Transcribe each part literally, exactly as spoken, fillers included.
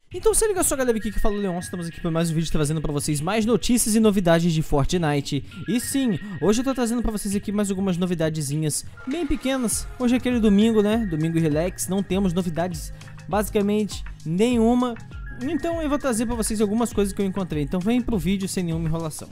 Então se liga só, galera, aqui que fala o Leon, estamos aqui para mais um vídeo trazendo para vocês mais notícias e novidades de Fortnite. E sim, hoje eu tô trazendo para vocês aqui mais algumas novidadezinhas bem pequenas. Hoje é aquele domingo, né, domingo relax, não temos novidades basicamente nenhuma. Então eu vou trazer para vocês algumas coisas que eu encontrei, então vem pro vídeo sem nenhuma enrolação.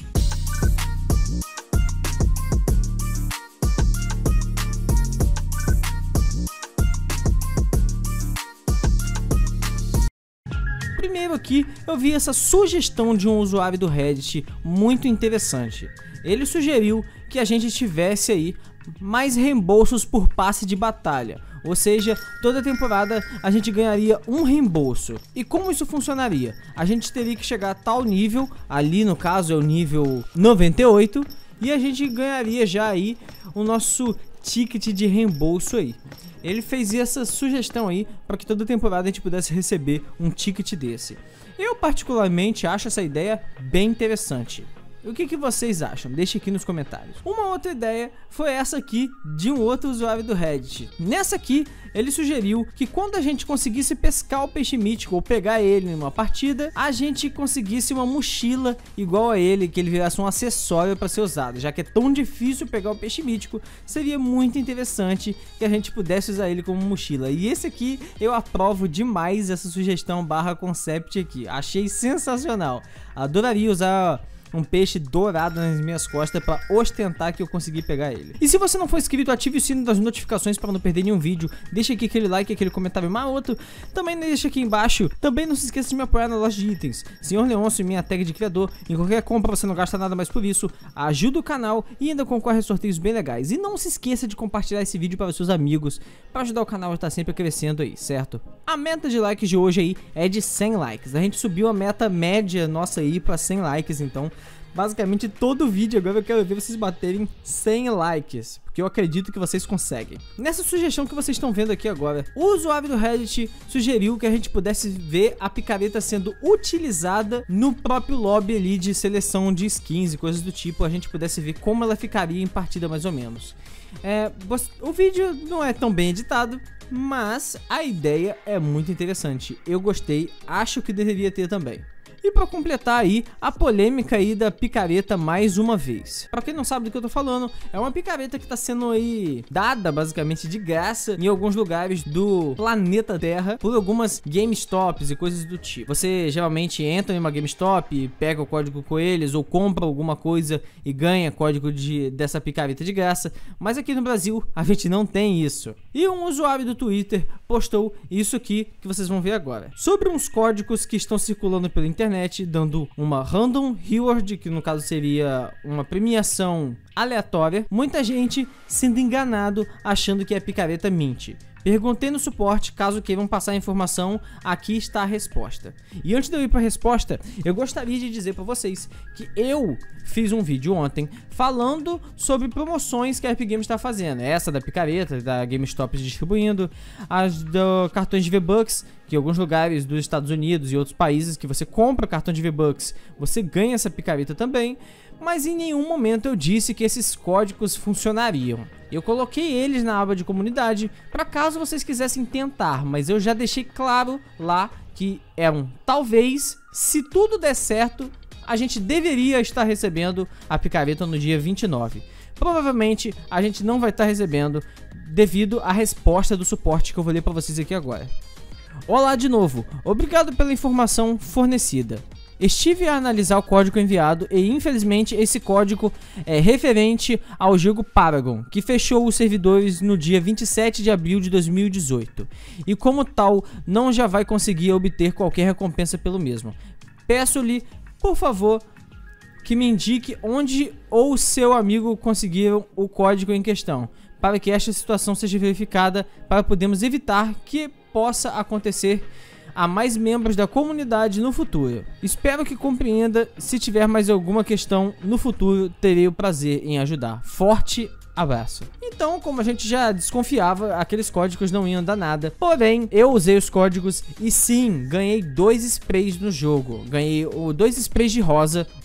Primeiro aqui, eu vi essa sugestão de um usuário do Reddit muito interessante. Ele sugeriu que a gente tivesse aí mais reembolsos por passe de batalha. Ou seja, toda temporada a gente ganharia um reembolso. E como isso funcionaria? A gente teria que chegar a tal nível, ali no caso é o nível noventa e oito, e a gente ganharia já aí o nosso ticket de reembolso aí. Ele fez essa sugestão aí para que toda temporada a gente pudesse receber um ticket desse. Eu particularmente acho essa ideia bem interessante. O que, que vocês acham? Deixe aqui nos comentários. Uma outra ideia foi essa aqui de um outro usuário do Reddit. Nessa aqui, ele sugeriu que quando a gente conseguisse pescar o peixe mítico ou pegar ele em uma partida, a gente conseguisse uma mochila igual a ele, que ele virasse um acessório para ser usado. Já que é tão difícil pegar o peixe mítico, seria muito interessante que a gente pudesse usar ele como mochila. E esse aqui, eu aprovo demais essa sugestão barra concept aqui. Achei sensacional. Adoraria usar um peixe dourado nas minhas costas para ostentar que eu consegui pegar ele. E se você não for inscrito, ative o sino das notificações para não perder nenhum vídeo. Deixa aqui aquele like, aquele comentário maroto. Também deixa aqui embaixo. Também não se esqueça de me apoiar na loja de itens. Senhor Leôncio, minha tag de criador. Em qualquer compra você não gasta nada mais por isso. Ajuda o canal e ainda concorre a sorteios bem legais. E não se esqueça de compartilhar esse vídeo para os seus amigos, para ajudar o canal a estar sempre crescendo aí, certo? A meta de likes de hoje aí é de cem likes. A gente subiu a meta média nossa aí para cem likes, então basicamente todo vídeo agora eu quero ver vocês baterem cem likes, porque eu acredito que vocês conseguem. Nessa sugestão que vocês estão vendo aqui agora, o usuário do Reddit sugeriu que a gente pudesse ver a picareta sendo utilizada no próprio lobby ali de seleção de skins e coisas do tipo. A gente pudesse ver como ela ficaria em partida mais ou menos. É, o vídeo não é tão bem editado, mas a ideia é muito interessante. Eu gostei, acho que deveria ter também. E para completar aí a polêmica aí da picareta mais uma vez. Para quem não sabe do que eu tô falando, é uma picareta que tá sendo aí dada basicamente de graça em alguns lugares do planeta Terra por algumas GameStops e coisas do tipo. Você geralmente entra em uma GameStop, pega o código com eles ou compra alguma coisa e ganha código de, dessa picareta de graça. Mas aqui no Brasil a gente não tem isso. E um usuário do Twitter postou isso aqui que vocês vão ver agora. Sobre uns códigos que estão circulando pela internet, dando uma random reward, que no caso seria uma premiação aleatória. Muita gente sendo enganado achando que é picareta mint. Perguntei no suporte, caso queiram passar a informação, aqui está a resposta. E antes de eu ir para a resposta, eu gostaria de dizer para vocês que eu fiz um vídeo ontem falando sobre promoções que a Epic Games está fazendo. Essa da picareta, da GameStop distribuindo, as do cartões de V-Bucks, que em alguns lugares dos Estados Unidos e outros países que você compra cartão de V-Bucks, você ganha essa picareta também. Mas em nenhum momento eu disse que esses códigos funcionariam. Eu coloquei eles na aba de comunidade para caso vocês quisessem tentar, mas eu já deixei claro lá que é um talvez, se tudo der certo, a gente deveria estar recebendo a picareta no dia vinte e nove. Provavelmente a gente não vai estar recebendo devido à resposta do suporte que eu vou ler para vocês aqui agora. Olá de novo, obrigado pela informação fornecida. Estive a analisar o código enviado e infelizmente esse código é referente ao jogo Paragon, que fechou os servidores no dia vinte e sete de abril de dois mil e dezoito, e como tal não já vai conseguir obter qualquer recompensa pelo mesmo. Peço-lhe, por favor, que me indique onde ou seu amigo conseguiram o código em questão, para que esta situação seja verificada, para podermos evitar que possa acontecer a mais membros da comunidade no futuro. Espero que compreenda. Se tiver mais alguma questão no futuro, terei o prazer em ajudar. Forte abraço. Então, como a gente já desconfiava, aqueles códigos não iam dar nada. Porém, eu usei os códigos e sim, ganhei dois sprays no jogo. Ganhei o dois sprays de rosa lá.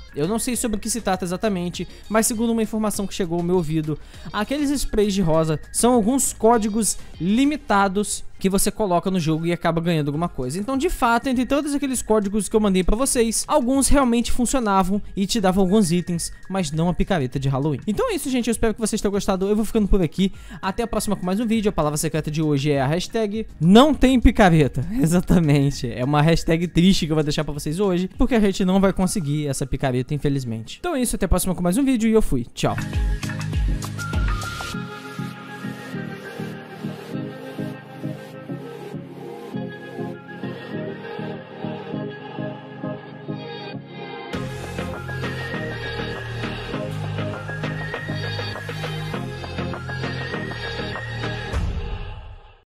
Eu não sei sobre o que se trata exatamente, mas segundo uma informação que chegou ao meu ouvido, aqueles sprays de rosa são alguns códigos limitados que você coloca no jogo e acaba ganhando alguma coisa. Então, de fato, entre todos aqueles códigos que eu mandei pra vocês, alguns realmente funcionavam e te davam alguns itens, mas não a picareta de Halloween. Então é isso, gente. Eu espero que vocês tenham gostado. Eu vou ficando por aqui. Até a próxima com mais um vídeo. A palavra secreta de hoje é a hashtag não tem picareta. Exatamente. É uma hashtag triste que eu vou deixar pra vocês hoje, porque a gente não vai conseguir essa picareta, infelizmente. Então é isso. Até a próxima com mais um vídeo e eu fui. Tchau.